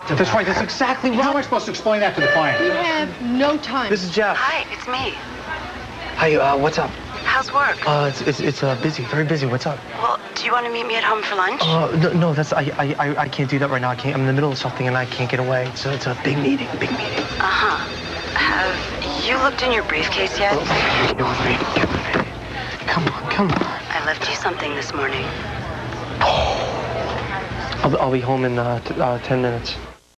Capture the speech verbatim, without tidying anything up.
That's right, that's exactly right. How am I supposed to explain that to the client? We have no time. This is Jeff. Hi, it's me. Hi, uh, what's up? How's work? Uh, it's, it's, it's uh, busy, very busy. What's up? Well, do you want to meet me at home for lunch? Uh, no, no, that's, I, I, I, I can't do that right now. I can't, I'm in the middle of something and I can't get away. It's a, it's a big meeting, big meeting. Uh-huh. Have you looked in your briefcase yet? Oh, get with me, get with me. Come on, come on. I left you something this morning. I'll, I'll be home in uh, t uh, ten minutes.